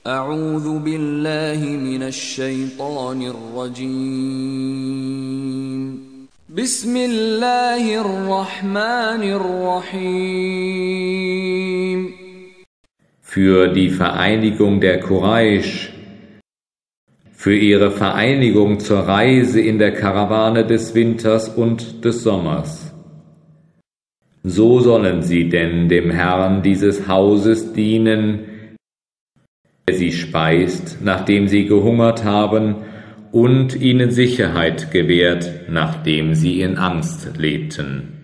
أعوذ بالله من الشيطان الرجيم بسم الله الرحمن الرحيم Für die Vereinigung der Quraisch, für ihre Vereinigung zur Reise in der Karawane des Winters und des Sommers. So sollen sie denn dem Herrn dieses Hauses dienen, der sie speist, nachdem sie gehungert haben, und ihnen Sicherheit gewährt, nachdem sie in Angst lebten.